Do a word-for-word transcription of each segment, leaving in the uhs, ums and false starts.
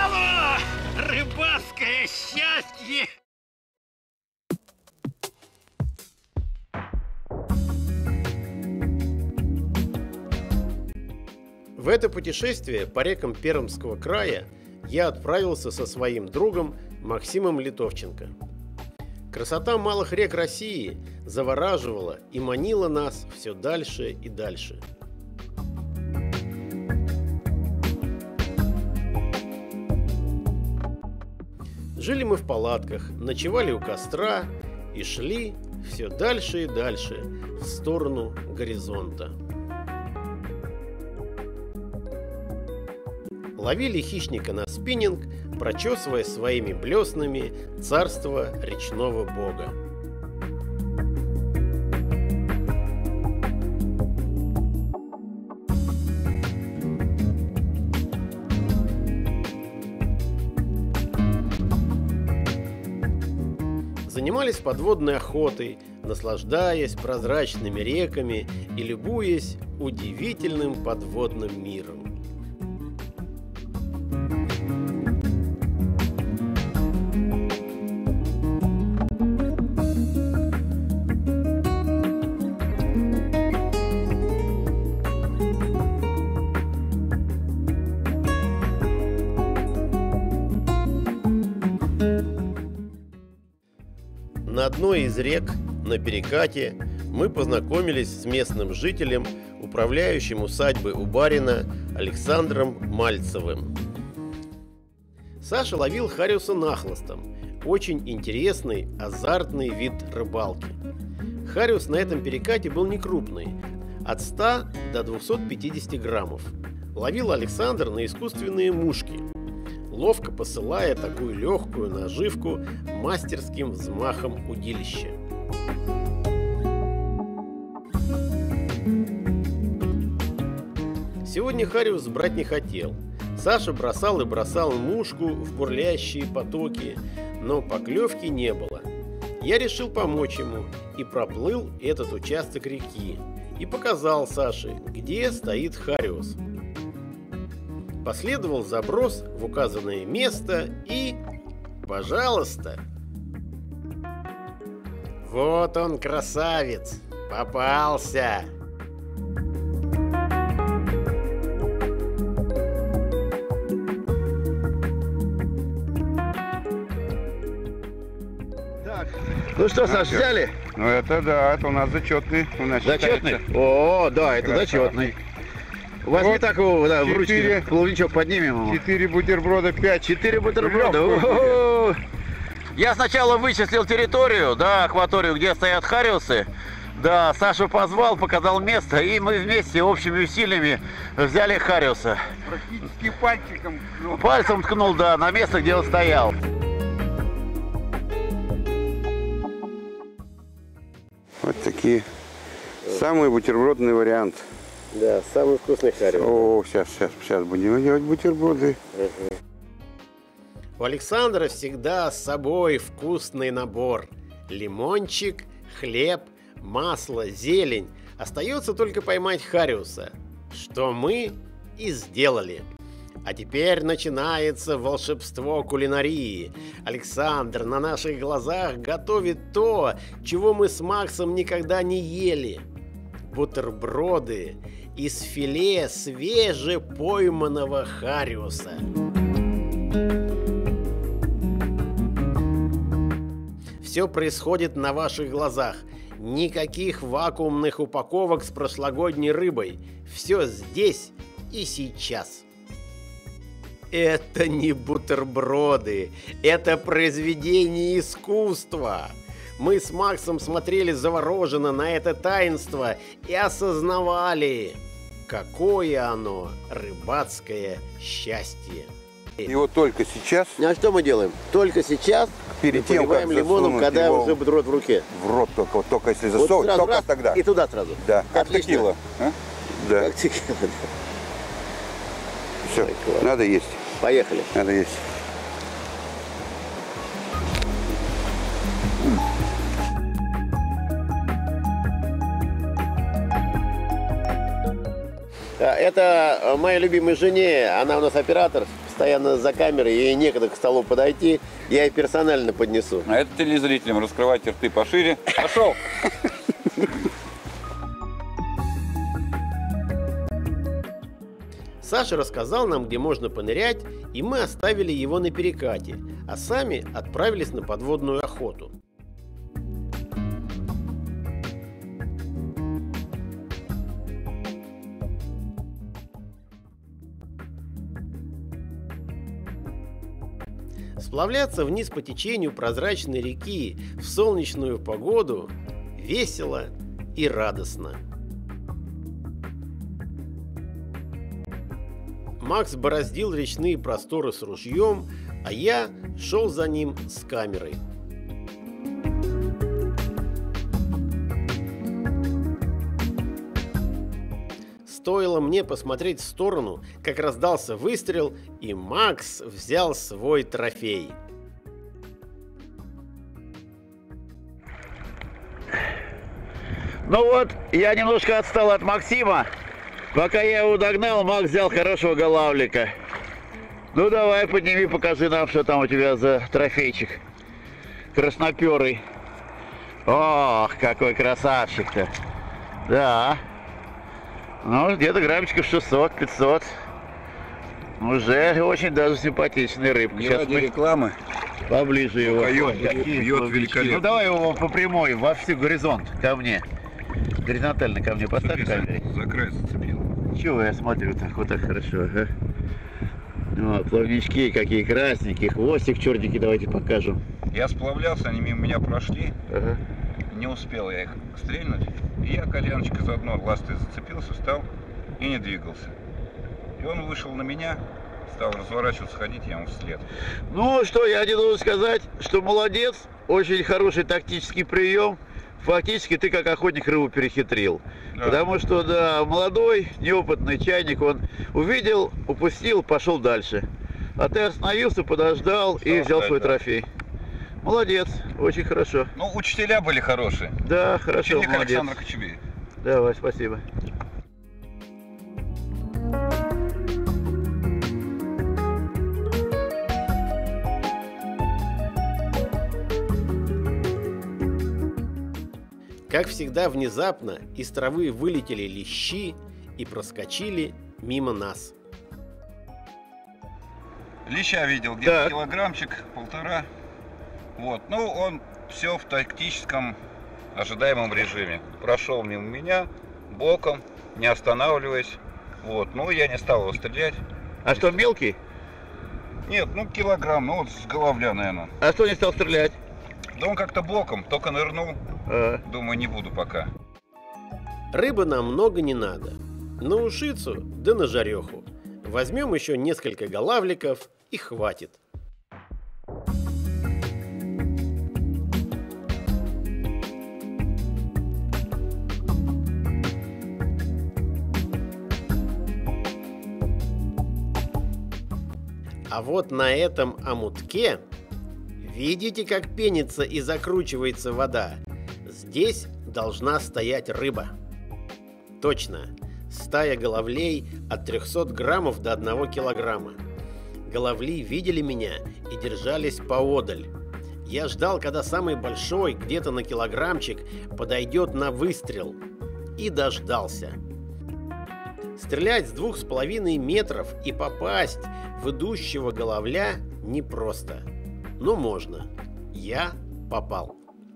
Алло! Рыбацкое счастье! В это путешествие по рекам Пермского края я отправился со своим другом Максимом Литовченко. Красота малых рек России завораживала и манила нас все дальше и дальше. Жили мы в палатках, ночевали у костра и шли все дальше и дальше в сторону горизонта. Ловили хищника на спиннинг, прочесывая своими блеснами царство речного бога. Занимались подводной охотой, наслаждаясь прозрачными реками и любуясь удивительным подводным миром. На одной из рек, на перекате, мы познакомились с местным жителем, управляющим усадьбой у барина Александром Мальцевым. Саша ловил хариуса нахлостом. Очень интересный, азартный вид рыбалки. Хариус на этом перекате был не крупный, от ста до двухсот пятидесяти граммов. Ловил Александр на искусственные мушки, ловко посылая такую легкую наживку мастерским взмахом удилища. Сегодня хариус брать не хотел. Саша бросал и бросал мушку в бурлящие потоки, но поклевки не было. Я решил помочь ему и проплыл этот участок реки и показал Саше, где стоит хариус. Последовал заброс в указанное место и... пожалуйста! Вот он, красавец! Попался! Так, ну что, Саш, взяли? Ну это да, это у нас зачетный. У нас Зачетный? считается. О, да, это Красавцы. зачетный. Возьми Вот такого, да, в ручке, четыре. половничок поднимем его. Четыре бутерброда, пять. Четыре бутерброда. Легкого. О-о-о. Я сначала вычислил территорию, да, акваторию, где стоят хариусы. Да, Сашу позвал, показал место, и мы вместе общими усилиями взяли хариуса. Практически пальчиком. ткнул. Пальцем ткнул, да, на место, где он стоял. Вот такие. Самый бутербродный вариант. Да, самый вкусный хариус. О, сейчас, сейчас, сейчас будем делать бутерброды. У Александра всегда с собой вкусный набор. Лимончик, хлеб, масло, зелень. Остается только поймать хариуса, что мы и сделали. А теперь начинается волшебство кулинарии. Александр на наших глазах готовит то, чего мы с Максом никогда не ели. Бутерброды из филе свежепойманного хариуса. Все происходит на ваших глазах. Никаких вакуумных упаковок с прошлогодней рыбой. Все здесь и сейчас. Это не бутерброды, это произведение искусства. Мы с Максом смотрели завороженно на это таинство и осознавали, какое оно рыбацкое счастье. И вот только сейчас, А что мы делаем? Только сейчас перед тем, как поливаем лимоном, засунуть когда его уже бутерброд в руке. в рот только, вот только если Вот засовывать, сразу только раз, тогда. и туда сразу. Да, как Отлично. текила. А? Да. Как текила, да. Все, Ой, класс. надо есть. Поехали. Надо есть. А, это моей любимой жене, она у нас оператор, постоянно за камерой, ей некогда к столу подойти, я ей персонально поднесу. А это телезрителям раскрывать рты пошире. Пошел! Саша рассказал нам, где можно понырять, и мы оставили его на перекате, а сами отправились на подводную охоту. Сплавляться вниз по течению прозрачной реки в солнечную погоду весело и радостно. Макс бороздил речные просторы с ружьем, а я шел за ним с камерой. Стоило мне посмотреть в сторону, как раздался выстрел, и Макс взял свой трофей. Ну вот, я немножко отстал от Максима. Пока я его догнал, Макс взял хорошего голавлика. Ну давай, подними, покажи нам, что там у тебя за трофейчик красноперый. Ох, какой красавчик-то. Да. Ну, где-то граммчиков шестьсот-пятьсот. Уже очень даже симпатичная рыбка. Не Сейчас ради мы рекламы. поближе его. Поет, Ой, какие пьет плавнички. великолепно. Ну давай его по прямой, во всю горизонт, ко мне. Горизонтально ко мне поставь камеру. За край зацепил. Чего я смотрю так, вот так хорошо, ага. О, плавнички какие красненькие, хвостик черненький, давайте покажем. Я сплавлялся, они мимо меня прошли. Ага. Не успел я их стрельнуть. И я коленочкой за одной ластой зацепился, встал и не двигался. И он вышел на меня, стал разворачиваться, ходить, я ему вслед. Ну что, я не должен сказать, что молодец, очень хороший тактический прием. Фактически ты как охотник рыбу перехитрил. Да. Потому что, да, молодой, неопытный чайник, он увидел, упустил, пошел дальше. А ты остановился, подождал Стал и взял ждать, свой да. трофей. Молодец, очень хорошо. Ну, учителя были хорошие. Да, хорошо, Ученик молодец. Александр Кочубеев. Давай, спасибо. Как всегда, внезапно из травы вылетели лещи и проскочили мимо нас. Леща видел, где-то килограммчик, полтора. Вот, ну он все в тактическом ожидаемом режиме. Прошел мимо меня, боком, не останавливаясь. Вот, ну я не стал его стрелять. А что, мелкий? Нет, ну килограмм, ну вот с головля, наверное. А что не стал стрелять? Да он как-то боком, только нырнул. А. Думаю, не буду пока. Рыбы нам много не надо. На ушицу да на жареху. Возьмем еще несколько голавликов и хватит. А вот на этом омутке, видите, как пенится и закручивается вода? Здесь должна стоять рыба. Точно, стая головлей от трёхсот граммов до одного килограмма. Головли видели меня и держались поодаль. Я ждал, когда самый большой, где-то на килограммчик, подойдет на выстрел. И дождался. Стрелять с двух с половиной метров и попасть в идущего головля непросто. Но можно. Я попал.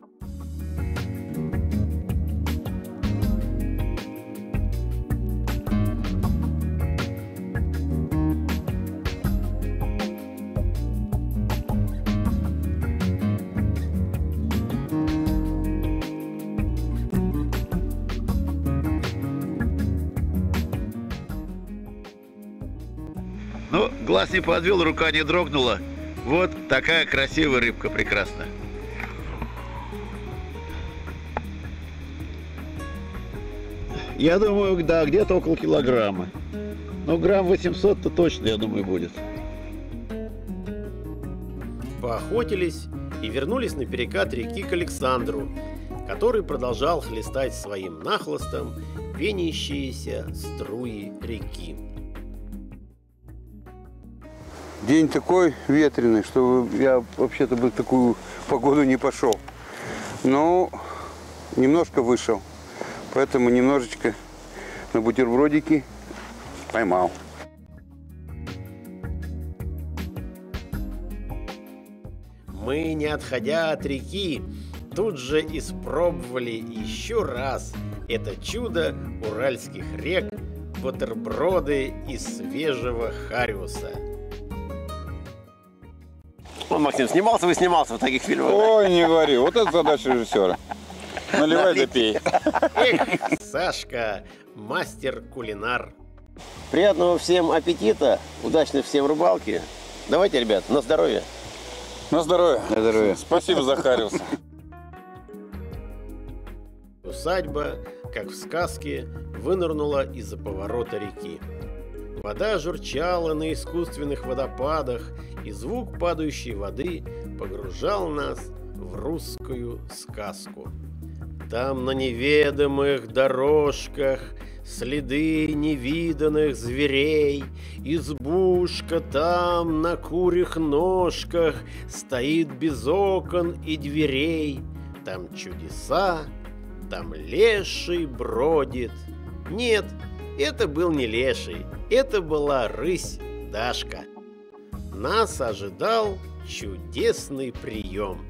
Ну, глаз не подвел, рука не дрогнула. Вот такая красивая рыбка, прекрасная. Я думаю, да, где-то около килограмма. Ну, грамм восемьсот-то точно, я думаю, будет. Поохотились и вернулись на перекат реки к Александру, который продолжал хлестать своим нахлыстом пенящиеся струи реки. День такой ветреный, что я вообще-то бы в такую погоду не пошел. Но немножко вышел, поэтому немножечко на бутербродики поймал. Мы, не отходя от реки, тут же испробовали еще раз это чудо уральских рек — бутерброды из свежего хариуса. Ну, Максим, снимался вы снимался в таких фильмах? Ой, не говори, вот это задача режиссера. Наливай да пей. Эх, Сашка, мастер-кулинар. Приятного всем аппетита, удачной всем рыбалки. Давайте, ребят, на здоровье. На здоровье. На здоровье. Спасибо за хариус. Усадьба, как в сказке, вынырнула из-за поворота реки. Вода журчала на искусственных водопадах, и звук падающей воды погружал нас в русскую сказку. Там на неведомых дорожках следы невиданных зверей, избушка там на курьих ножках стоит без окон и дверей. Там чудеса, там леший бродит. Нет, это был не леший, это была рысь Дашка. Нас ожидал чудесный прием.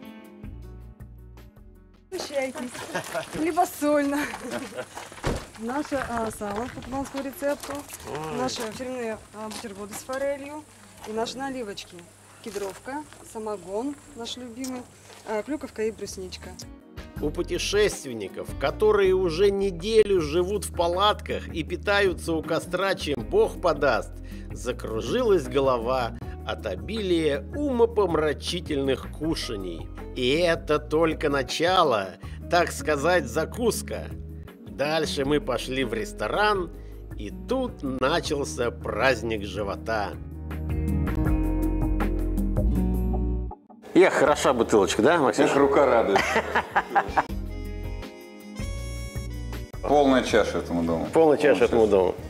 Угощайтесь. Хлебосольно. Наше а, сало по кубанскому рецепту, наши фирменные а, бутерброды с форелью и наши наливочки. Кедровка, самогон наш любимый, а, клюковка и брусничка. У путешественников, которые уже неделю живут в палатках и питаются у костра, чем Бог подаст, закружилась голова от обилия умопомрачительных кушаний. И это только начало, так сказать, закуска. Дальше мы пошли в ресторан, и тут начался праздник живота. Эх, хороша бутылочка, да, Максим? Эх, рука радует. Полная чаша этому дому. Полная чаша этому дому.